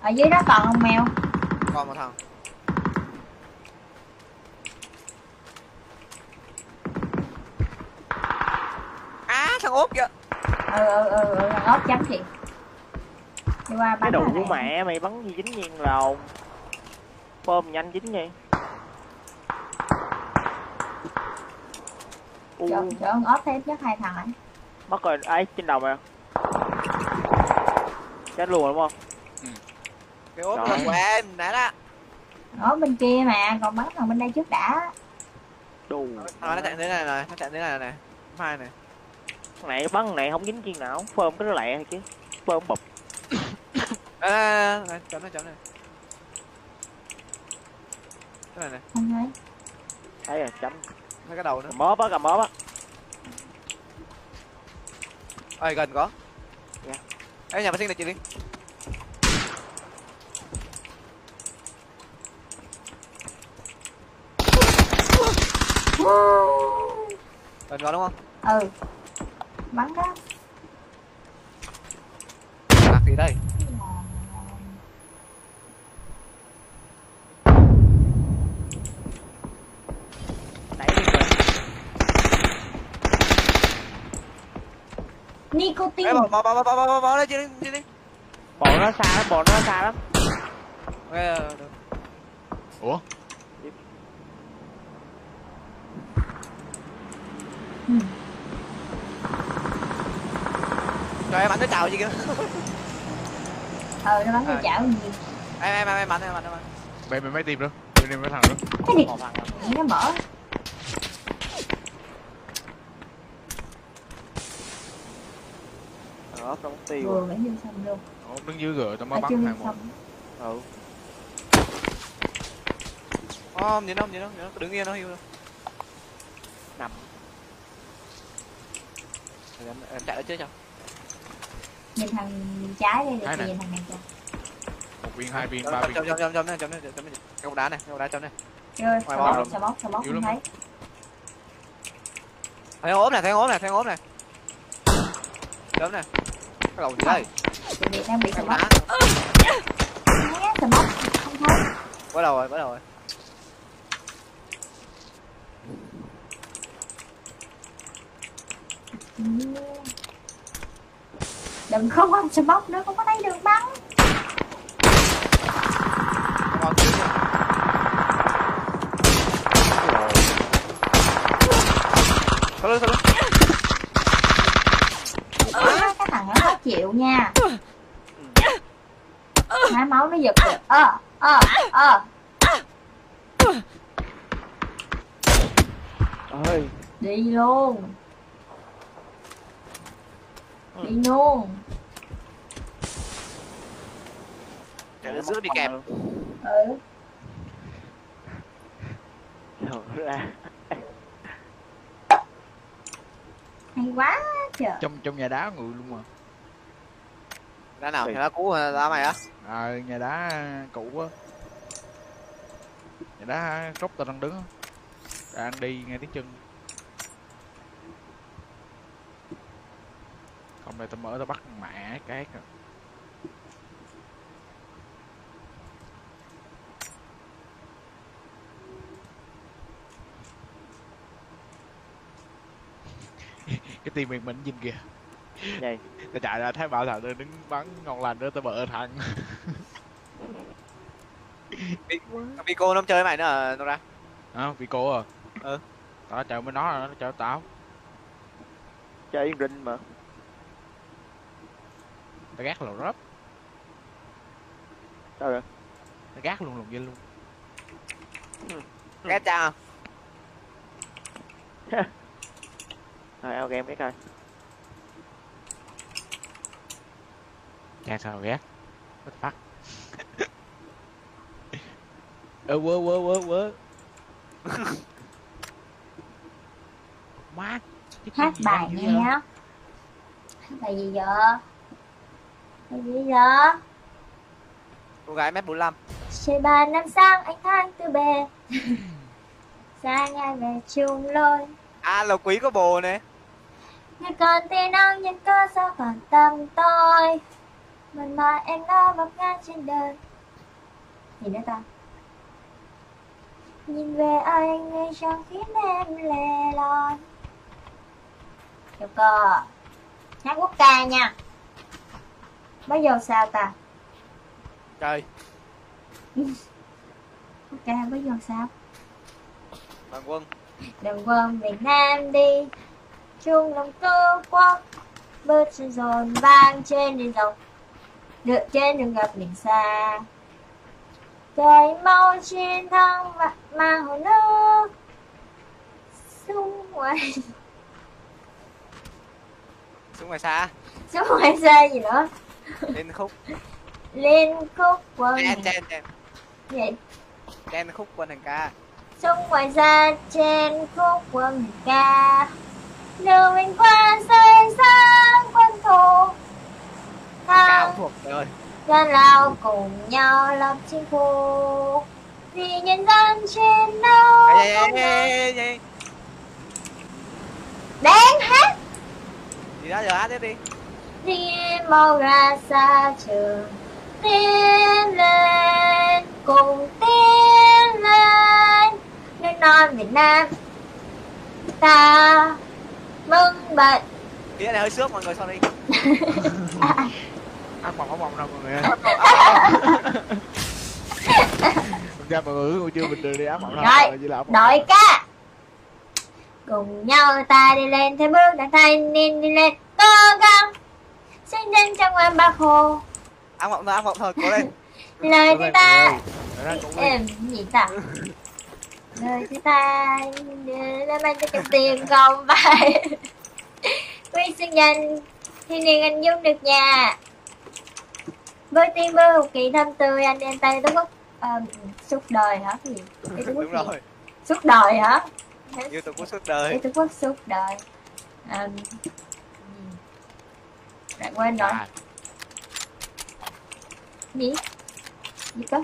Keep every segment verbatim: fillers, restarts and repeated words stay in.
Ở dưới đó còn không mèo? Còn một thằng. Á à, thằng ốp kìa. Ừ ừ ừ, ừ thằng ốp chấm chị. Đi qua cái bắn đủ của mẹ mày bắn gì dính nhiên rồi. Bơm nhanh dính nha. Chỗ, chỗ con ốp thêm chắc hai thằng ấy. Mất rồi, ấy trên đầu mày. Chết luôn đúng không? Ừ. Cái ốp là quen, đã đó. Ốp bên kia mà, còn bắn thằng bên đây trước đã. Đù. Nó chạy đến này này, nó chạy đến này này. Hai này. Thằng này bắn này không dính chiên nào, phơm cái nó lẹ thôi chứ. Phơm bụp. À, này, chấm này, chấm này. Cái này này. Không thấy. Thấy rồi, chấm. Thấy cái đầu nữa. Cầm móp á, cầm móp á. Ê, gần có. Dạ. Ê, nhà vệ sinh này chị đi. Gần có đúng không? Ừ. Bắn đó. Lạc gì đây? Đẩy đi rồi. Nicotine. Ê, bỏ, bỏ, bỏ, bỏ, bỏ, bỏ, bỏ đây, chị đi, chị đi. Bọn nó xa lắm, bọn nó xa lắm. Ê, được. Ủa? Ừ. Trời em bắn cái chào gì kìa. Ờ nó bắn cái À, chảo gì. Em em em bắn em bắn em bắn. Mày mày mấy team nữa? Mày đi mấy thằng nữa? Cái gì? Một thằng rồi. Nó mở. Thằng ốp nó mất tiêu. Vừa mới vô xong luôn. Ủa, đứng dưới rồi tao mới Ở chưa bắn vô thằng một. xong. Ừ. Không, nhìn không, nhìn không, nhìn không, đứng yên nó hiu đâu. Nằm. Em, em chạy ở trước cho. Nhìn thằng trái đây Trái để này. nhìn thằng này cho. Một viên, hai viên, Chấm ba chấm viên. chấm chấm chấm này, chấm này, chấm này. Cái cục đá này, cái cục đá chấm này. Rồi, Ngoài xà bóng bóp, lắm. xà bóp, xà bóp Yếu không lắm. thấy. Thấy ốp này, thấy ốp này, thấy ốp này. Chấm này. Cái đầu gì đây? Tụi Việt đang bị xà Cái cục bóp. đá. Né xà bóp không thấy. Bắt đầu rồi, bắt đầu rồi. Ừ. Đừng không ăn xà bóp nữa, không có thấy đường bắn. Ngon chứ. Sao lưng, sao lưng. À, cái thằng nó khó chịu nha. Má máu nó giật rồi. Ờ, ờ, ờ. Ơi. Đi luôn. Đi luôn. Chạy lên giữa bị kẹp. Ừ. Rồi ra. Hay quá trời. Trong trong nhà đá người luôn mà. Đá nào? Đá cũ hả? Đá mày á? À, nhà đá cũ á. Nhà đá gốc tao đang đứng á. Đang đi ngay tiếng chân. Hôm nay tao mở tao bắt mẹ cái rồi. Cái team miền mình nhìn kìa. Đây. Tao chạy ra thấy bảo thằng tao đứng bắn ngon lành nữa tao bợ thằng. Vico nó không chơi với mày nữa à, nó ra. À, vì cô à. Ừ. Tao chơi với nó rồi nó chơi với tao. Chơi Yên Rinh mà. Tao gác lầu rớp. Sao rồi? Tao gác luôn lùng dinh luôn. Ghét cha. Rồi ao game cái coi. Cha sao ghét. What the fuck. Ơ quơ quơ quơ quơ. Má. Hát bài nghe. Hát bài gì vậy? Bài gì vậy? Cô gái mét bốn lăm. Trời ba năm sang anh tháng tư bề. Xa nhà về chung lối. À Lộc Quý có bồ này. Người còn tiền năng nhưng cơ sao còn tâm tôi. Mình mà em nó vấp ngã trên đời. Gì nữa ta? Nhìn về anh người chẳng khiến em lẻ loi. Được cơ. Hát quốc ca nha. Bây giờ sao ta? Trời. Quốc ca bây giờ sao? Đoàn quân. Đoàn quân Việt Nam đi chung lòng cơ quốc. Bước chân dồn vang trên đường rộng. Được trên đường gặp biển xa. Trời mau chiến thắng và mà hồ nước xung ngoài. Xuống ngoài xa. Xung ngoài xa gì nữa? Lên khúc. Lên khúc quân. Chen chen chen. Vậy? Chen khúc quân hành ca. Xung ngoài xa trên khúc quân hành ca. Đường mình qua xây sáng quân thù. Cao thuộc trời ơi. Dân lao cùng nhau lập chính phủ. Vì nhân dân chiến đấu. Ê, ê, ê, ê, ê. Đáng hát. Gì đó giờ hát tiếp đi. Đi mau ra xa trường. Tiến lên. Cùng tiến lên. Nước non Việt Nam. Ta mừng bệnh. Đĩa này hơi xước mọi người, sorry. Ăn bỏng, ăn bỏng đâu mọi người ơi. Mình ra mọi người ngồi chưa bình thường đi áp bỏng đâu. Rồi, đội ca. Cùng nhau ta đi lên theo bước đàn thanh niên đi lên cố gắng sinh dân trong ngoan Bác Hồ. Ăn bỏng thôi, ăn bỏng thôi, cố lên. Lời thứ ta. Em Em gì ta? Lời thứ ta là mang cho tiền không phải. Quy sinh danh thiên niên anh dung được nhà. Với tiếng bơ một kỳ thăm tươi anh em tay Tổ quốc. À, suốt đời hả? Cái gì? Đúng rồi. Suốt đời hả? Yêu Tổ quốc suốt đời. Tổ quốc suốt đời. À, lại quên rồi. À. Gì? Gì cơ?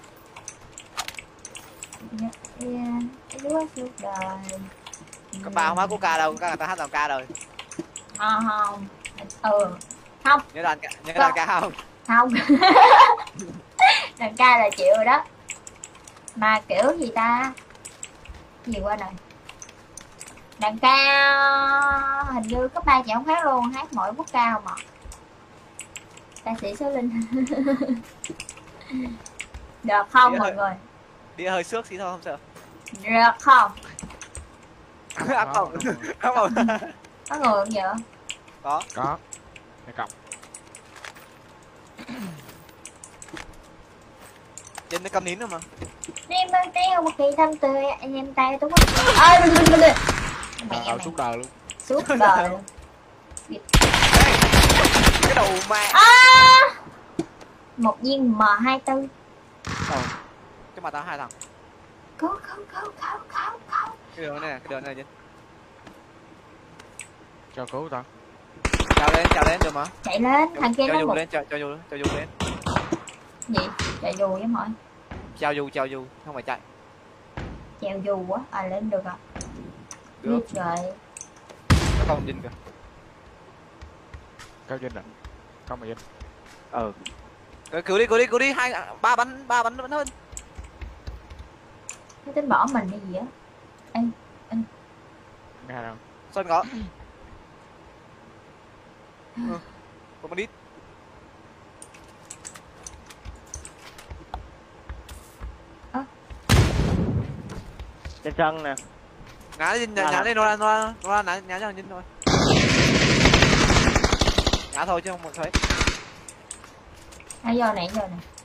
Tổ quốc suốt đời. Các bà không hát quốc ca đâu, các người ta hát làm ca rồi. Không, không. Ừ. Không. Nhớ đàn ca, nhớ đàn ca không? Không. Đàn ca là chịu rồi đó. Mà kiểu gì ta? Gì qua rồi? Đàn ca hình như cấp ba chị không hát luôn, hát mỗi quốc ca không ạ? Ca sĩ Số Linh. Được không Đi mọi hơi, người? Đi hơi xước xí thôi không sợ. Được không? Áp bỏng. Áp bỏng. Có người không vậy? Có. Có. Để cộng. Trên nó cầm nín rồi mà. Đi mang tiêu một kỳ thăm tươi anh em tay tôi có. Ơi bình bình bình. Mẹ Ờ, mày. suốt đời luôn. Suốt đời luôn. Cái đầu ma. À! Một viên M hai tư. Ờ. Cái mặt tao hai thằng. Không không không không không không. Cái đường này, cái đường này chứ. Cho cứu tao. Chào lên, chào lên được mà. Chạy lên, thằng kia Chào nó dù một lên, chào chào dù, chào dù lên. gì? Chạy dù với mọi. Chào dù, chào dù, không phải chạy. Chèo dù á, à lên được à. Được. Biết rồi. Nó còn nhìn kìa. Cao Vinh à? Không mà Vinh. Ừ. Cứ cứu đi, cứu đi, cứu đi, hai ba bắn, ba bắn vẫn hơn. Nó tính bỏ mình hay gì á? Ê, ê. Nghe đâu? Xuân có. Ừ. Có một đít. Trên sân nè. Ngã lên, ngã lên, nó ra, nó ra, nó ra, ngã cho thằng Vinh thôi. Ngã thôi chứ không một thấy. À, vô này, vô này.